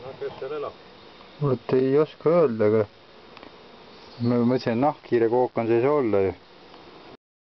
Kes seal elab? Vot ei oska öelda, aga ma mõtlesin, et nahkhiire kook on see olla ju.